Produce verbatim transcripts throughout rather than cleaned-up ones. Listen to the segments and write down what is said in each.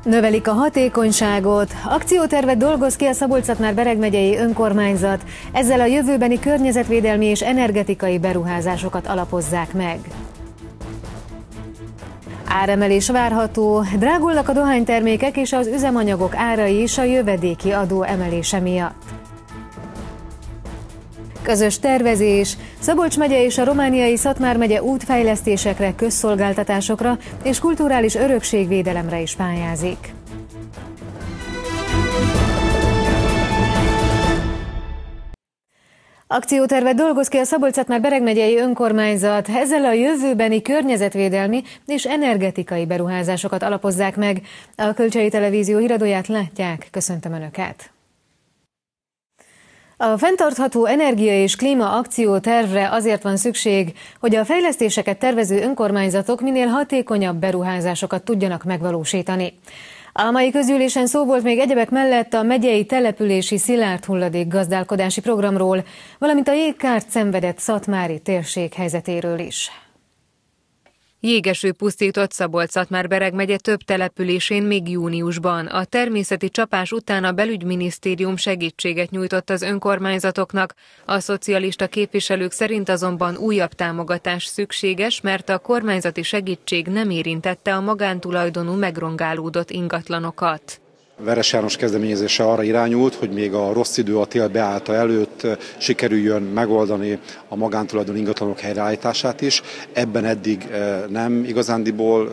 Növelik a hatékonyságot. Akciótervet dolgoz ki a Szabolcs-Szatmár-Bereg megyei önkormányzat. Ezzel a jövőbeni környezetvédelmi és energetikai beruházásokat alapozzák meg. Áremelés várható. Drágulnak a dohánytermékek és az üzemanyagok árai is a jövedéki adó emelése miatt. Közös tervezés. Szabolcs megye és a romániai Szatmár megye útfejlesztésekre, közszolgáltatásokra és kulturális örökségvédelemre is pályázik. Akciótervet dolgoz ki a Szabolcs-Szatmár-Bereg megyei önkormányzat. Ezzel a jövőbeni környezetvédelmi és energetikai beruházásokat alapozzák meg. A Kölcsei Televízió híradóját látják. Köszöntöm Önöket! A fenntartható energia és klíma akciótervre azért van szükség, hogy a fejlesztéseket tervező önkormányzatok minél hatékonyabb beruházásokat tudjanak megvalósítani. A mai közgyűlésen szó volt még egyebek mellett a megyei települési szilárd hulladék gazdálkodási programról, valamint a jégkárt szenvedett szatmári térség helyzetéről is. Jégeső pusztított Szabolcs-Szatmár-Bereg megye több településén még júniusban. A természeti csapás után a belügyminisztérium segítséget nyújtott az önkormányzatoknak. A szocialista képviselők szerint azonban újabb támogatás szükséges, mert a kormányzati segítség nem érintette a magántulajdonú megrongálódott ingatlanokat. Veres János kezdeményezése arra irányult, hogy még a rossz idő, a tél beállta előtt sikerüljön megoldani a magántulajdon ingatlanok helyreállítását is. Ebben eddig nem igazándiból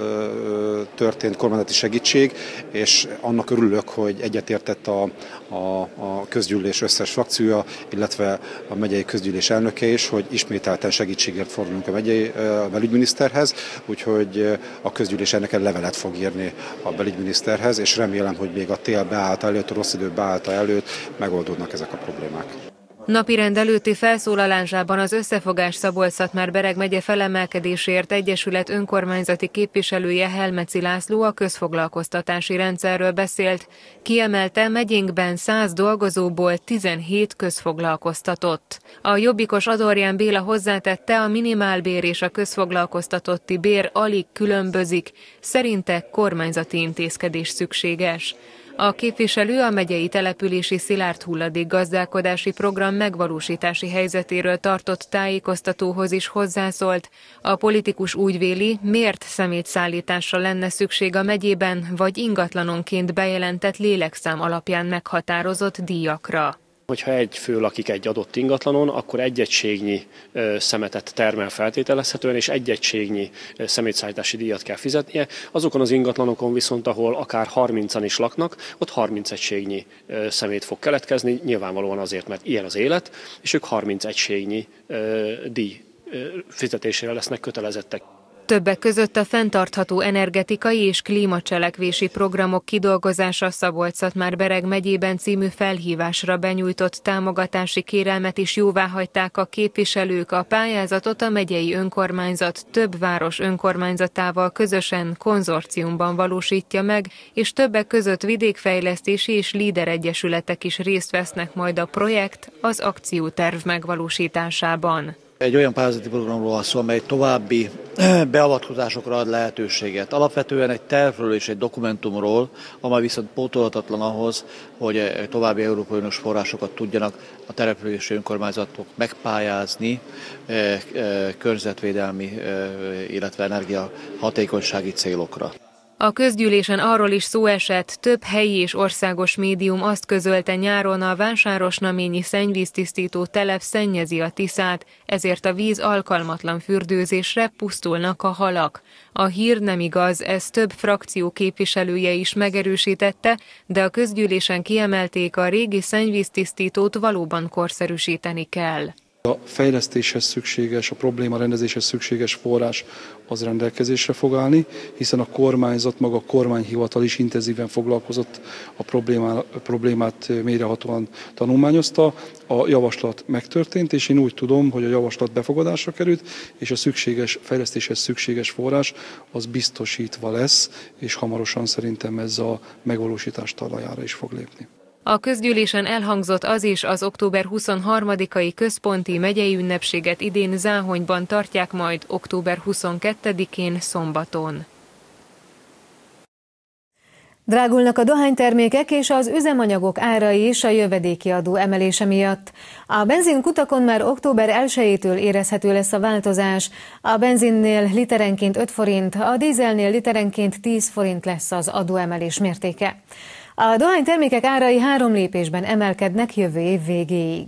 történt kormányzati segítség, és annak örülök, hogy egyetértett a, a, a közgyűlés összes frakciója, illetve a megyei közgyűlés elnöke is, hogy ismételten segítségért fordulunk a megyei a belügyminiszterhez, úgyhogy a közgyűlés ennek egy levelet fog írni a belügyminiszterhez, és remélem, hogy még a tél beállta előtt, a rossz idő beállta előtt megoldódnak ezek a problémák. Napirend előtti felszólalásában az Összefogás Szabolcs-Szatmár-Bereg megye felemelkedésért egyesület önkormányzati képviselője Helmeci László a közfoglalkoztatási rendszerről beszélt. Kiemelte, megyénkben száz dolgozóból tizenhét közfoglalkoztatott. A jobbikos Adorján Béla hozzátette, a minimálbér és a közfoglalkoztatotti bér alig különbözik, szerinte kormányzati intézkedés szükséges. A képviselő a megyei települési szilárd hulladék gazdálkodási program megvalósítási helyzetéről tartott tájékoztatóhoz is hozzászólt. A politikus úgy véli, miért szemétszállításra lenne szükség a megyében, vagy ingatlanonként bejelentett lélekszám alapján meghatározott díjakra. Hogyha egy fő lakik egy adott ingatlanon, akkor egy egységnyi szemetet termel feltételezhetően, és egy egységnyi szemétszállítási díjat kell fizetnie. Azokon az ingatlanokon viszont, ahol akár harmincan is laknak, ott harminc egységnyi szemét fog keletkezni, nyilvánvalóan azért, mert ilyen az élet, és ők harminc egységnyi díj fizetésére lesznek kötelezettek. Többek között a fenntartható energetikai és klímacselekvési programok kidolgozása Szabolcs-Szatmár-Bereg megyében című felhívásra benyújtott támogatási kérelmet is jóváhagyták a képviselők. A pályázatot a megyei önkormányzat több város önkormányzatával közösen konzorciumban valósítja meg, és többek között vidékfejlesztési és líder egyesületek is részt vesznek majd a projekt, az akcióterv megvalósításában. Egy olyan pályázati programról van szó, amely további beavatkozásokra ad lehetőséget. Alapvetően egy tervről és egy dokumentumról, amely viszont pótolhatatlan ahhoz, hogy további Európai Uniós forrásokat tudjanak a települési önkormányzatok megpályázni környezetvédelmi, illetve energiahatékonysági célokra. A közgyűlésen arról is szó esett, több helyi és országos médium azt közölte nyáron, a vásárosnaményi szennyvíztisztító telep szennyezi a Tiszát, ezért a víz alkalmatlan fürdőzésre, pusztulnak a halak. A hír nem igaz, ez több frakció képviselője is megerősítette, de a közgyűlésen kiemelték, a régi szennyvíztisztítót valóban korszerűsíteni kell. A fejlesztéshez szükséges, a probléma rendezéshez szükséges forrás az rendelkezésre fog állni, hiszen a kormányzat, maga a kormányhivatal is intenzíven foglalkozott a problémát, problémát mélyrehatóan tanulmányozta. A javaslat megtörtént, és én úgy tudom, hogy a javaslat befogadásra került, és a szükséges fejlesztéshez szükséges forrás az biztosítva lesz, és hamarosan szerintem ez a megvalósítás talajára is fog lépni. A közgyűlésen elhangzott az is, az október huszonharmadikai központi megyei ünnepséget idén Záhonyban tartják majd október huszonkettedikén szombaton. Drágulnak a dohánytermékek és az üzemanyagok árai is a jövedéki adó emelése miatt. A benzinkutakon már október elsejétől érezhető lesz a változás. A benzinnél literenként öt forint, a dízelnél literenként tíz forint lesz az adóemelés mértéke. A dohánytermékek árai három lépésben emelkednek jövő év végéig.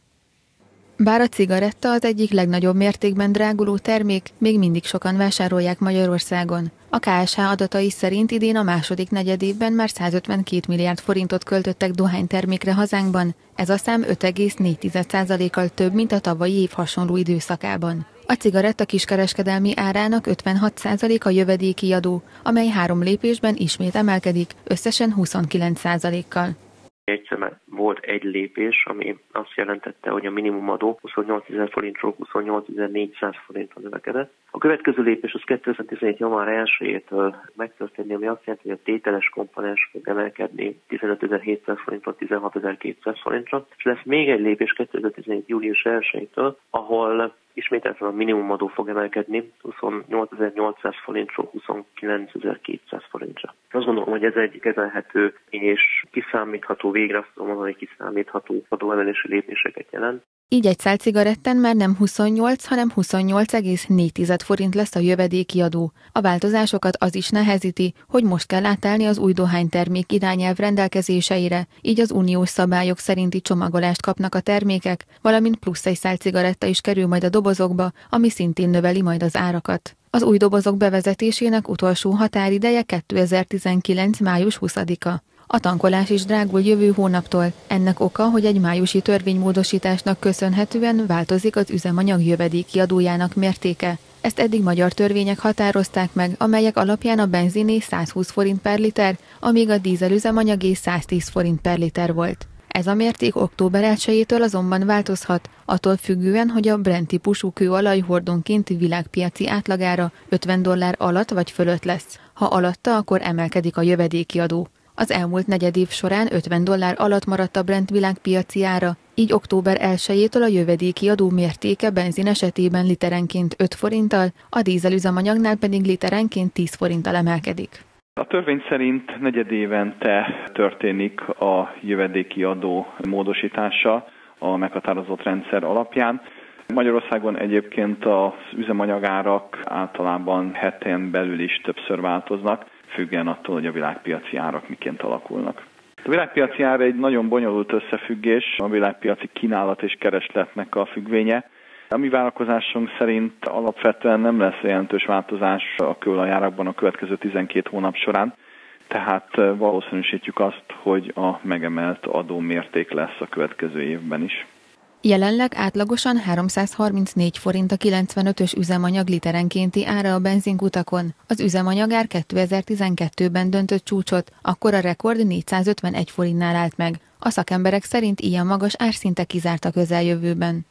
Bár a cigaretta az egyik legnagyobb mértékben dráguló termék, még mindig sokan vásárolják Magyarországon. A ká es há adatai szerint idén a második negyedévben már százötvenkét milliárd forintot költöttek dohánytermékre hazánkban, ez a szám öt egész négy százalékkal több, mint a tavalyi év hasonló időszakában. A cigaretta kiskereskedelmi árának ötvenhat százaléka jövedéki adó, amely három lépésben ismét emelkedik, összesen huszonkilenc százalékkal. Egyszer volt egy lépés, ami azt jelentette, hogy a minimumadó huszonnyolcezer forintról huszonnyolcezer-négyszáz forintra növekedett. A következő lépés az kétezer-tizenhét január elsejétől megtörténni, ami azt jelenti, hogy a tételes komponens fog emelkedni tizenötezer-hétszáz forintról tizenhatezer-kétszáz forintra, és lesz még egy lépés kétezer-tizenhét július elsejétől, ahol ismételten a minimumadó fog emelkedni huszonnyolcezer-nyolcszáz forintról huszonkilencezer-kétszáz forintra. Azt gondolom, hogy ez egy kezelhető és kiszámítható, végre azt tudom mondani, hogy kiszámítható adóemelési lépéseket jelent. Így egy szál cigaretten már nem huszonnyolc, hanem huszonnyolc egész négy forint lesz a jövedéki adó. A változásokat az is nehezíti, hogy most kell átállni az új dohánytermék irányelv rendelkezéseire, így az uniós szabályok szerinti csomagolást kapnak a termékek, valamint plusz egy szál cigaretta is kerül majd a dobozokba, ami szintén növeli majd az árakat. Az új dobozok bevezetésének utolsó határideje kétezer-tizenkilenc május huszadika. A tankolás is drágul jövő hónaptól. Ennek oka, hogy egy májusi törvénymódosításnak köszönhetően változik az üzemanyag jövedéki adójának mértéke. Ezt eddig magyar törvények határozták meg, amelyek alapján a benziné százhúsz forint per liter, amíg a dízelüzemanyagé száztíz forint per liter volt. Ez a mérték október elsejétől azonban változhat, attól függően, hogy a Brent típusú kőolaj hordonként világpiaci átlagára ötven dollár alatt vagy fölött lesz. Ha alatta, akkor emelkedik a jövedéki adó. Az elmúlt negyedév során ötven dollár alatt maradt a Brent világpiaci ára, így október elsejétől a jövedéki adó mértéke benzin esetében literenként öt forinttal, a dízelüzemanyagnál pedig literenként tíz forinttal emelkedik. A törvény szerint negyedévente történik a jövedéki adó módosítása a meghatározott rendszer alapján. Magyarországon egyébként az üzemanyagárak általában heten belül is többször változnak, függően attól, hogy a világpiaci árak miként alakulnak. A világpiaci ár egy nagyon bonyolult összefüggés, a világpiaci kínálat és keresletnek a függvénye. A mi vállalkozásunk szerint alapvetően nem lesz jelentős változás a kőolajárakban a következő tizenkét hónap során, tehát valószínűsítjük azt, hogy a megemelt adómérték lesz a következő évben is. Jelenleg átlagosan háromszázharmincnégy forint a kilencvenötös üzemanyag literenkénti ára a benzinkutakon. Az üzemanyagár kétezer-tizenkettőben döntött csúcsot, akkor a rekord négyszázötvenegy forintnál állt meg. A szakemberek szerint ilyen magas árszinte kizárt a közeljövőben.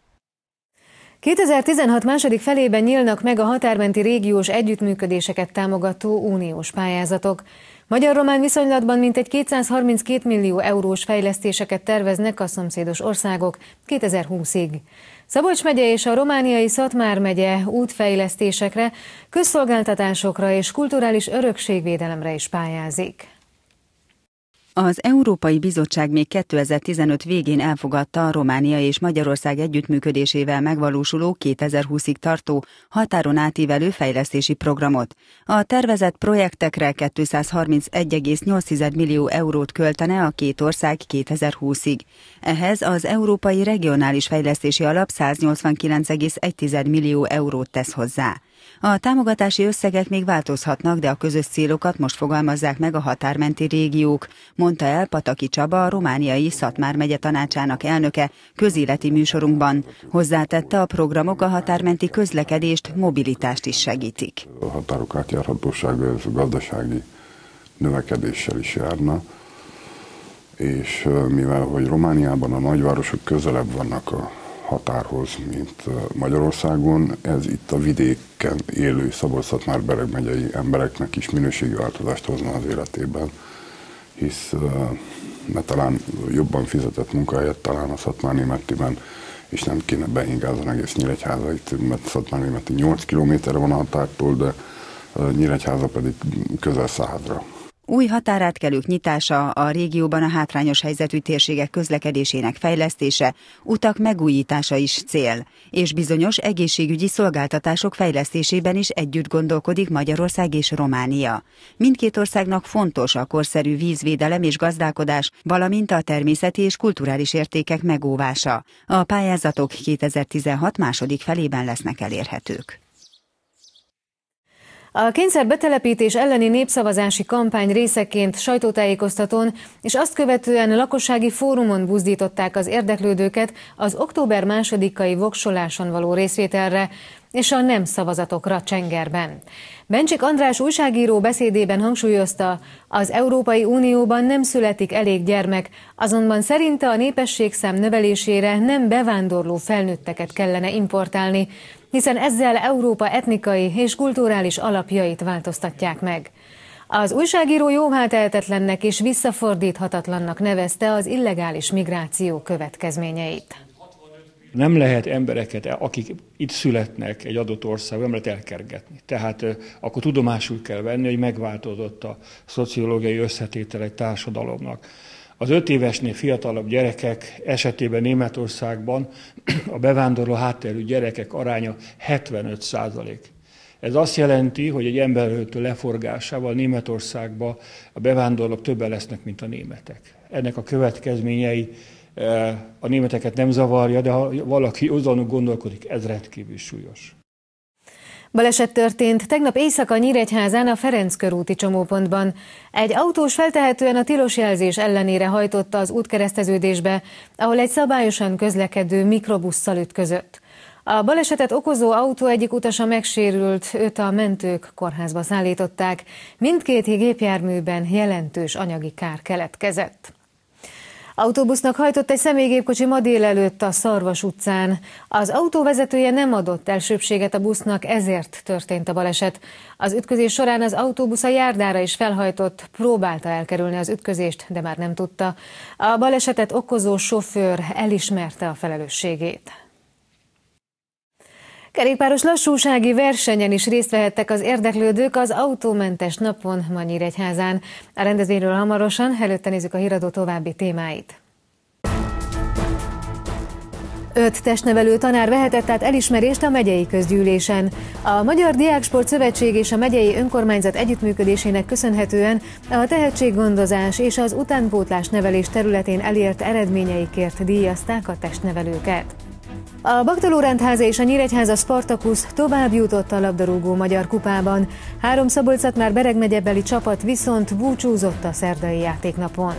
kétezer-tizenhat második felében nyílnak meg a határmenti régiós együttműködéseket támogató uniós pályázatok. Magyar-román viszonylatban mintegy kétszázharminckét millió eurós fejlesztéseket terveznek a szomszédos országok kétezer-húszig. Szabolcs megye és a romániai Szatmár megye útfejlesztésekre, közszolgáltatásokra és kulturális örökségvédelemre is pályázik. Az Európai Bizottság még kétezer-tizenöt végén elfogadta a Románia és Magyarország együttműködésével megvalósuló kétezer-húszig tartó határon átívelő fejlesztési programot. A tervezett projektekre kétszázharmincegy egész nyolc millió eurót költene a két ország kétezer-húszig. Ehhez az Európai Regionális Fejlesztési Alap száznyolcvankilenc egész egy millió eurót tesz hozzá. A támogatási összegek még változhatnak, de a közös célokat most fogalmazzák meg a határmenti régiók, mondta el Pataki Csaba, a romániai Szatmár megye tanácsának elnöke közéleti műsorunkban. Hozzátette, a programok a határmenti közlekedést, mobilitást is segítik. A határok átjárhatósága ez a gazdasági növekedéssel is járna, és mivel hogy Romániában a nagyvárosok közelebb vannak a határhoz, mint Magyarországon, ez itt a vidéken élő Szabolcs-Szatmár-Bereg megyei embereknek is minőségi változást hozna az életében, hisz mert talán jobban fizetett munkahelyet talán a Szatmár-Németiben, és nem kéne beingázani egész Nyíregyházait, mert Szatmár-Németi nyolc kilométerre van a határtól, de Nyíregyháza pedig közel százra. Új határátkelők nyitása, a régióban a hátrányos helyzetű térségek közlekedésének fejlesztése, utak megújítása is cél, és bizonyos egészségügyi szolgáltatások fejlesztésében is együtt gondolkodik Magyarország és Románia. Mindkét országnak fontos a korszerű vízvédelem és gazdálkodás, valamint a természeti és kulturális értékek megóvása. A pályázatok kétezer-tizenhat második felében lesznek elérhetők. A kényszerbetelepítés elleni népszavazási kampány részeként sajtótájékoztatón és azt követően lakossági fórumon buzdították az érdeklődőket az október másodikai voksoláson való részvételre és a nem szavazatokra Csengerben. Bencsik András újságíró beszédében hangsúlyozta, az Európai Unióban nem születik elég gyermek, azonban szerinte a népességszám növelésére nem bevándorló felnőtteket kellene importálni, hiszen ezzel Európa etnikai és kulturális alapjait változtatják meg. Az újságíró jóvátehetetlennek és visszafordíthatatlannak nevezte az illegális migráció következményeit. Nem lehet embereket, akik itt születnek egy adott országban, nem lehet elkergetni. Tehát akkor tudomásul kell venni, hogy megváltozott a szociológiai összetétel egy társadalomnak. Az öt évesnél fiatalabb gyerekek esetében Németországban a bevándorló hátterű gyerekek aránya hetvenöt százalék. Ez azt jelenti, hogy egy emberöltő leforgásával Németországban a bevándorlók többen lesznek, mint a németek. Ennek a következményei a németeket nem zavarja, de ha valaki azon gondolkodik, ez rendkívül súlyos. Baleset történt tegnap éjszaka Nyíregyházán a Ferenc körúti csomópontban. Egy autós feltehetően a tilos jelzés ellenére hajtotta az útkereszteződésbe, ahol egy szabályosan közlekedő mikrobusszal ütközött. A balesetet okozó autó egyik utasa megsérült, őt a mentők kórházba szállították. Mindkét gépjárműben jelentős anyagi kár keletkezett. Autóbusznak hajtott egy személygépkocsi ma délelőtt a Szarvas utcán. Az autó vezetője nem adott elsőbbséget a busznak, ezért történt a baleset. Az ütközés során az autóbusz a járdára is felhajtott, próbálta elkerülni az ütközést, de már nem tudta. A balesetet okozó sofőr elismerte a felelősségét. Kerékpáros lassúsági versenyen is részt vehettek az érdeklődők az autómentes napon ma Nyíregyházán. A rendezvényről hamarosan, előtte nézzük a híradó további témáit. Öt testnevelő tanár vehetett át elismerést a megyei közgyűlésen. A Magyar Diáksport Szövetség és a megyei önkormányzat együttműködésének köszönhetően a tehetséggondozás és az utánpótlás nevelés területén elért eredményeikért díjazták a testnevelőket. A Baktaló-rendháza és a Nyíregyháza Spartakusz tovább jutott a labdarúgó magyar kupában. Három Szabolcs-Szatmár-Bereg megyebeli csapat viszont búcsúzott a szerdai játéknapon.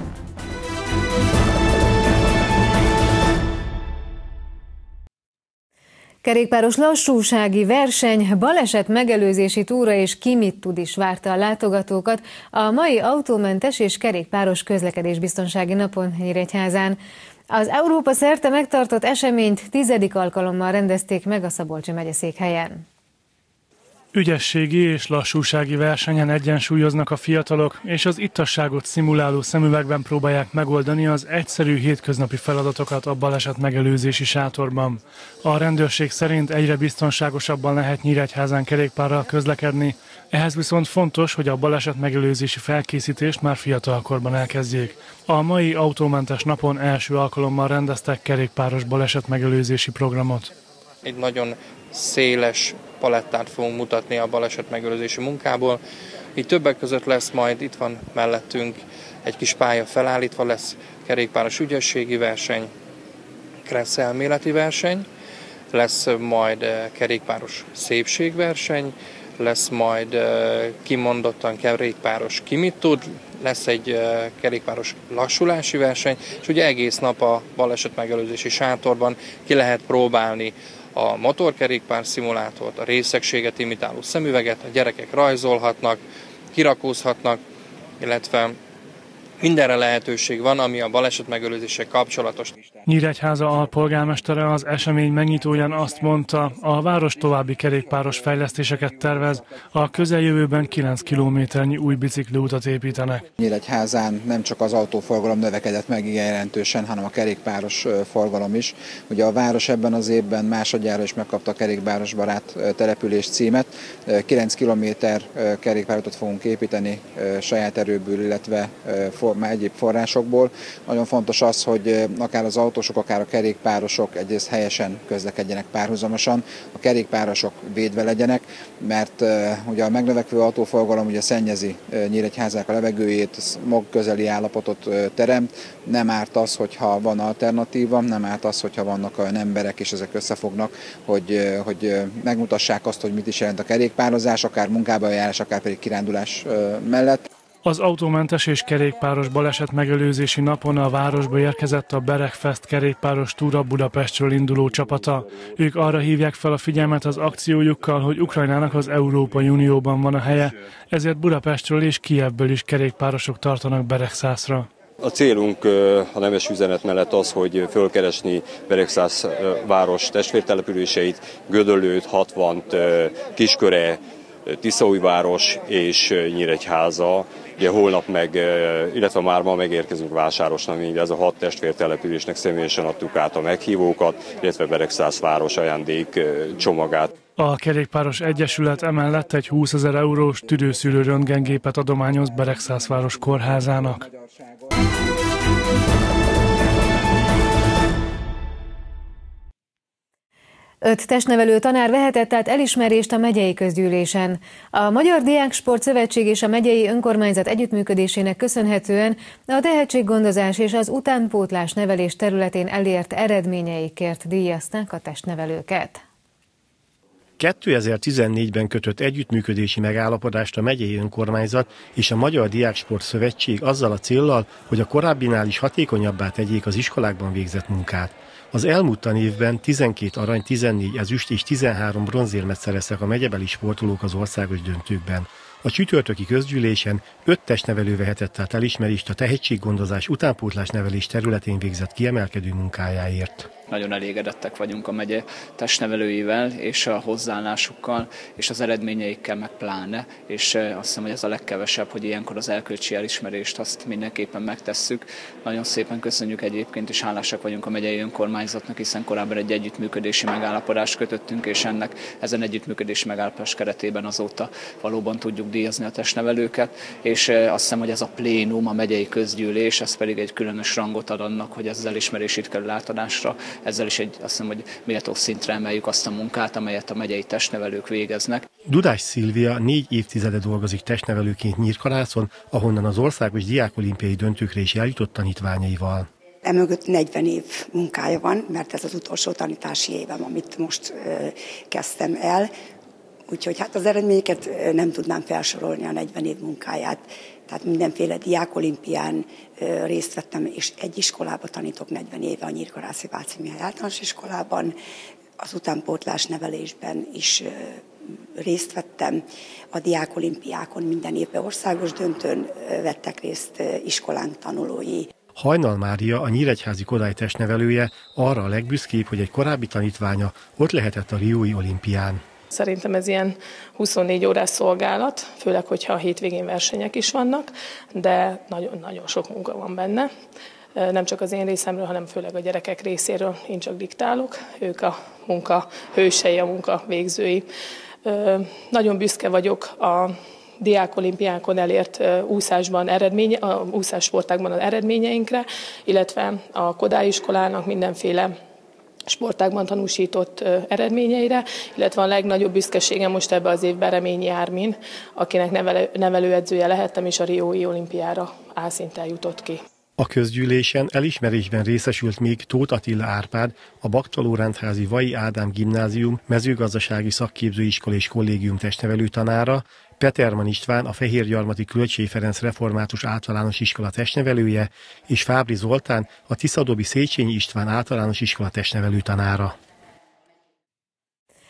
Kerékpáros lassúsági verseny, baleset megelőzési túra és ki mit tud is várta a látogatókat a mai autómentes és kerékpáros közlekedésbiztonsági napon Nyíregyházán. Az Európa szerte megtartott eseményt tizedik alkalommal rendezték meg a Szabolcsi megyeszékhelyen. Ügyességi és lassúsági versenyen egyensúlyoznak a fiatalok, és az ittasságot szimuláló szemüvegben próbálják megoldani az egyszerű hétköznapi feladatokat a baleset megelőzési sátorban. A rendőrség szerint egyre biztonságosabban lehet Nyíregyházán kerékpárral közlekedni, ehhez viszont fontos, hogy a baleset megelőzési felkészítést már fiatalkorban elkezdjék. A mai autómentes napon első alkalommal rendeztek kerékpáros baleset megelőzési programot. Egy nagyon széles palettát fogunk mutatni a baleset megelőzési munkából. Így többek között lesz majd, itt van mellettünk egy kis pálya felállítva, lesz kerékpáros ügyességi verseny, kressz elméleti verseny, lesz majd kerékpáros szépségverseny, lesz majd kimondottan kerékpáros ki mit tud, lesz egy kerékpáros lassulási verseny, és ugye egész nap a baleset megelőzési sátorban ki lehet próbálni a motorkerékpár szimulátort, a részegséget imitáló szemüveget, a gyerekek rajzolhatnak, kirakózhatnak, illetve Mindenre lehetőség van, ami a baleset megelőzéssel kapcsolatos. Nyíregyháza alpolgármestere az esemény megnyitóján azt mondta, a város további kerékpáros fejlesztéseket tervez, a közeljövőben kilenc kilométernyi új bicikliutat építenek. Nyíregyházán nem csak az autóforgalom növekedett meg igen jelentősen, hanem a kerékpáros forgalom is. Ugye a város ebben az évben másodjára is megkapta a kerékpárosbarát település címet. kilenc kilométer kerékpárutat fogunk építeni saját erőből, illetve egyéb forrásokból. Nagyon fontos az, hogy akár az autósok, akár a kerékpárosok egyrészt helyesen közlekedjenek párhuzamosan, a kerékpárosok védve legyenek, mert ugye a megnövekvő autóforgalom ugye szennyezi Nyíregyházának a levegőjét, smog közeli állapotot teremt. Nem árt az, hogyha van alternatíva, nem árt az, hogyha vannak olyan emberek, és ezek összefognak, hogy, hogy megmutassák azt, hogy mit is jelent a kerékpározás, akár munkába járás, akár pedig kirándulás mellett. Az autómentes és kerékpáros baleset megelőzési napon a városba érkezett a Beregfest kerékpáros túra Budapestről induló csapata. Ők arra hívják fel a figyelmet az akciójukkal, hogy Ukrajnának az Európai Unióban van a helye, ezért Budapestről és Kijevből is kerékpárosok tartanak Beregszászra. A célunk a nemes üzenet mellett az, hogy fölkeresni Beregszász város testvértelepüléseit, Gödöllőt, Hatvant, Kisköre, Tiszaújváros és Nyíregyháza. Ugye holnap meg, illetve már ma megérkezünk Vásárosnál, ez a hat testvértelepülésnek személyesen adtuk át a meghívókat, illetve Beregszász város ajándék csomagát. A Kerékpáros Egyesület emellett egy húszezer eurós tüdőszűrő röntgengépet adományoz Beregszász város kórházának. Öt testnevelő tanár vehetett át elismerést a megyei közgyűlésen. A Magyar Diáksport Szövetség és a megyei önkormányzat együttműködésének köszönhetően a tehetséggondozás és az utánpótlás nevelés területén elért eredményeikért díjazták a testnevelőket. kétezer-tizennégyben kötött együttműködési megállapodást a megyei önkormányzat és a Magyar Diáksport Szövetség azzal a céllal, hogy a korábbinál is hatékonyabbá tegyék az iskolákban végzett munkát. Az elmúlt tanévben tizenkét arany, tizennégy ezüst és tizenhárom bronzérmet szereztek a megyebeli sportolók az országos döntőkben. A csütörtöki közgyűlésen öt testnevelő vehetett át elismerést a tehetséggondozás utánpótlás nevelés területén végzett kiemelkedő munkájáért. Nagyon elégedettek vagyunk a megye testnevelőivel és a hozzáállásukkal és az eredményeikkel meg pláne, és azt hiszem, hogy ez a legkevesebb, hogy ilyenkor az erkölcsi elismerést azt mindenképpen megtesszük. Nagyon szépen köszönjük egyébként, és hálásak vagyunk a megyei önkormányzatnak, hiszen korábban egy együttműködési megállapodást kötöttünk, és ennek ezen együttműködési megállapodás keretében azóta valóban tudjuk díjazni a testnevelőket, és azt hiszem, hogy ez a plénum, a megyei közgyűlés, ez pedig egy különös rangot ad annak, hogy ez az elismerés itt kerül átadásra. Ezzel is egy, azt hiszem, hogy méltó szintre emeljük azt a munkát, amelyet a megyei testnevelők végeznek. Dudás Szilvia négy évtizede dolgozik testnevelőként Nyírkarászon, ahonnan az országos diákolimpiai döntőkre is eljutott tanítványaival. Emögött negyven év munkája van, mert ez az utolsó tanítási évem, amit most ö, kezdtem el. Úgyhogy hát az eredményeket nem tudnám felsorolni, a negyven év munkáját. Tehát mindenféle diákolimpián részt vettem, és egy iskolába tanítok negyven éve, a Nyírkarászi Váci Mihály általános iskolában. Az utánpótlás nevelésben is részt vettem. A diákolimpiákon minden évben országos döntőn vettek részt iskolánk tanulói. Hajnal Mária, a nyíregyházi Kodály testnevelője arra a legbüszkébb, hogy egy korábbi tanítványa ott lehetett a riói olimpián. Szerintem ez ilyen huszonnégy órás szolgálat, főleg, hogyha a hétvégén versenyek is vannak, de nagyon-nagyon sok munka van benne. Nem csak az én részemről, hanem főleg a gyerekek részéről. Én csak diktálok, ők a munka hősei, a munka végzői. Nagyon büszke vagyok a diákolimpiákon elért úszásban eredménye, a úszássportákban az eredményeinkre, illetve a Kodály iskolának mindenféle sportákban tanúsított eredményeire, illetve a legnagyobb büszkeségem most ebbe az évben Reményi Ármin, akinek nevelő, nevelőedzője lehettem, és a riói olimpiára álszinten jutott ki. A közgyűlésen elismerésben részesült még Tóth Attila Árpád, a Baktaló-Rendházi Vai Ádám Gimnázium mezőgazdasági szakképzőiskola és kollégium testnevelő tanára, Peterman István, a Fehérgyarmati Kölcsey Ferenc Református Általános Iskola testnevelője, és Fábri Zoltán, a Tiszadobi Széchenyi István Általános Iskola testnevelő tanára.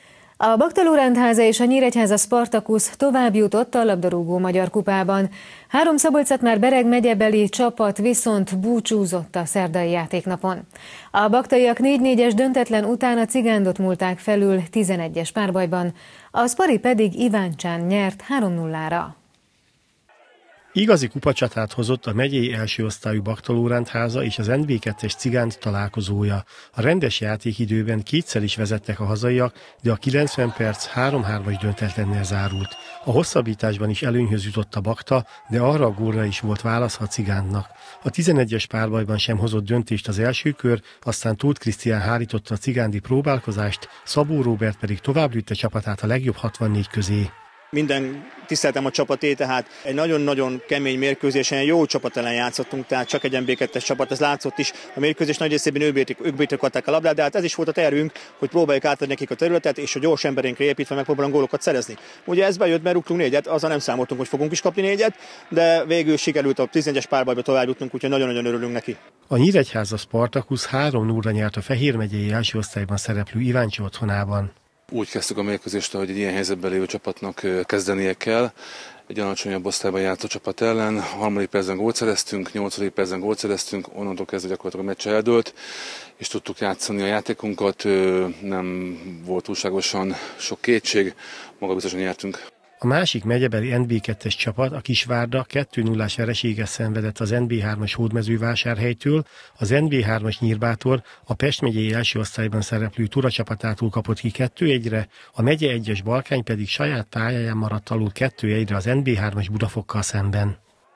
A Bakta-Lórántháza és a Nyíregyháza Spartacus tovább jutott a labdarúgó magyar kupában. Három Szabolcs-Szatmár-Bereg megyebeli csapat viszont búcsúzott a szerdai játéknapon. A baktaiak négy négyes döntetlen után a Cigándot múlták felül tizenegyes párbajban, a Spari pedig Iváncsán nyert három nullára. Igazi kupacsatát hozott a megyei első osztályú Bakta-Lórántháza és az en bé kettes Cigánd találkozója. A rendes játékidőben kétszer is vezettek a hazaiak, de a kilencven perc három hármas döntetlennel zárult. A hosszabbításban is előnyhöz jutott a Bakta, de arra a gólra is volt válasz a Cigándnak. A tizenegyes párbajban sem hozott döntést az első kör, aztán Tóth Krisztián hárította a cigándi próbálkozást, Szabó Róbert pedig tovább lőtte csapatát a legjobb hatvannégy közé. Minden tiszteltem a csapaté, tehát egy nagyon-nagyon kemény mérkőzésen jó csapat ellen játszottunk, tehát csak egy en bé kettes csapat, ez látszott is. A mérkőzés nagy részében ők birtokolták a labdát, de hát ez is volt a tervünk, hogy próbáljuk átadni nekik a területet, és a gyors emberénkre építve megpróbálunk gólokat szerezni. Ugye ez bejött, mert rúgtunk négyet, azzal nem számoltunk, hogy fogunk is kapni négyet, de végül sikerült a tizenegyes párbajba tovább jutnunk, úgyhogy nagyon-nagyon örülünk neki. A Nyíregyháza Spartacus három nullra nyert a Fehér megyei első osztályban szereplő Iváncsi otthonában. Úgy kezdtük a mérkőzést, hogy egy ilyen helyzetben lévő csapatnak kezdenie kell. Egy alacsonyabb osztályban játszó csapat ellen. A harmadik percben gólt szereztünk, nyolcadik percben gólt szereztünk, onnantól kezdve gyakorlatilag a meccs eldőlt, és tudtuk játszani a játékunkat. Nem volt túlságosan sok kétség, magabiztosan nyertünk. A másik megyebeli en bé kettes csapat, a Kisvárda kettő nullás vereséget szenvedett az en bé hármas Hódmezővásárhelytől, az en bé hármas Nyírbátor a Pest megyei első osztályban szereplő Tura csapatától kapott ki kettő egyre, a megye egyes Balkány pedig saját pályáján maradt alul kettő egyre az en bé hármas Budafokkal szemben.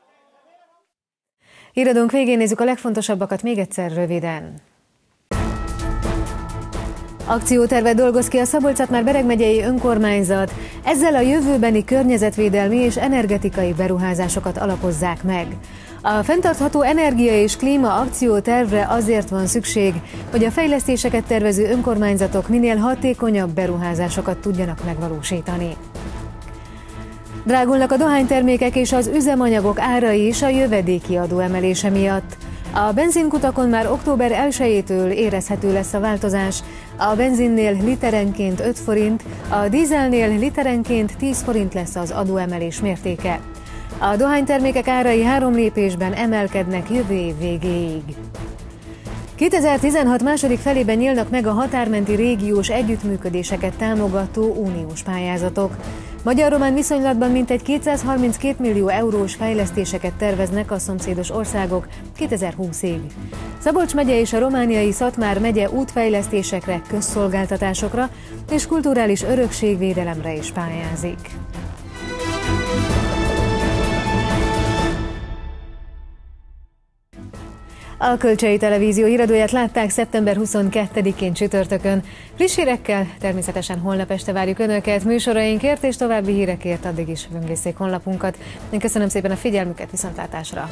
Híradónk végén nézzük a legfontosabbakat még egyszer röviden. Akciótervet dolgoz ki a Szabolcs-Szatmár-Bereg megyei önkormányzat, ezzel a jövőbeni környezetvédelmi és energetikai beruházásokat alapozzák meg. A fenntartható energia és klíma akciótervre azért van szükség, hogy a fejlesztéseket tervező önkormányzatok minél hatékonyabb beruházásokat tudjanak megvalósítani. Drágulnak a dohánytermékek és az üzemanyagok árai is a jövedéki adó emelése miatt. A benzinkutakon már október elsejétől érezhető lesz a változás. A benzinnél literenként öt forint, a dízelnél literenként tíz forint lesz az adóemelés mértéke. A dohánytermékek árai három lépésben emelkednek jövő év végéig. kétezer-tizenhat második felében nyílnak meg a határmenti régiós együttműködéseket támogató uniós pályázatok. Magyar-román viszonylatban mintegy kétszázharminckét millió eurós fejlesztéseket terveznek a szomszédos országok kétezer-húszig. Szabolcs megye és a romániai Szatmár megye útfejlesztésekre, közszolgáltatásokra és kulturális örökségvédelemre is pályázik. A Kölcsei Televízió híradóját látták szeptember huszonkettedikén csütörtökön. Friss hírekkel természetesen holnap este várjuk Önöket műsorainkért és további hírekért, addig is böngészék honlapunkat. Én köszönöm szépen a figyelmüket, viszontlátásra!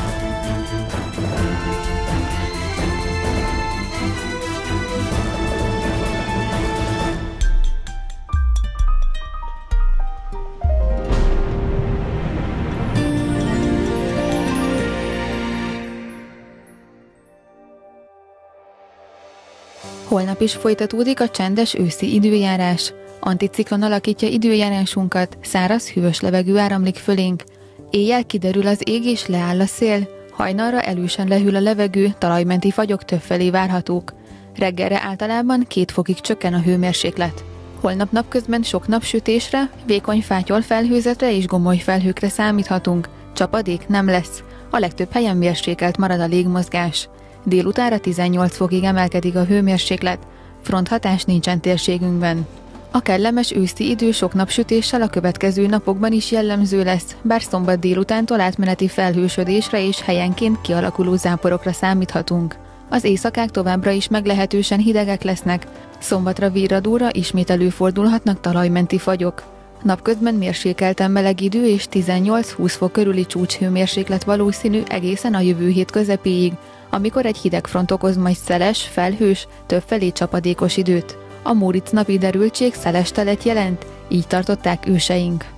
Holnap is folytatódik a csendes őszi időjárás. Anticiklon alakítja időjárásunkat, száraz, hűvös levegő áramlik fölénk. Éjjel kiderül az ég és leáll a szél, hajnalra erősen lehűl a levegő, talajmenti fagyok többfelé várhatók. Reggelre általában két fokig csökken a hőmérséklet. Holnap napközben sok napsütésre, vékony fátyol felhőzetre és gomoly felhőkre számíthatunk. Csapadék nem lesz. A legtöbb helyen mérsékelt marad a légmozgás. Délutánra tizennyolc fokig emelkedik a hőmérséklet, fronthatás nincsen térségünkben. A kellemes őszi idő sok napsütéssel a következő napokban is jellemző lesz, bár szombat délutántól átmeneti felhősödésre és helyenként kialakuló záporokra számíthatunk. Az éjszakák továbbra is meglehetősen hidegek lesznek, szombatra virradóra ismét előfordulhatnak talajmenti fagyok. Napközben mérsékelten meleg idő és tizennyolc-húsz fok körüli csúcshőmérséklet valószínű egészen a jövő hét közepéig, amikor egy hideg front okoz majd szeles, felhős, többfelé csapadékos időt. A Móricz napi derültség szeles telet jelent, így tartották őseink.